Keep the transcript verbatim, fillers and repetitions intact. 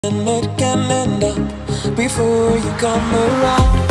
And it can end up before you come around.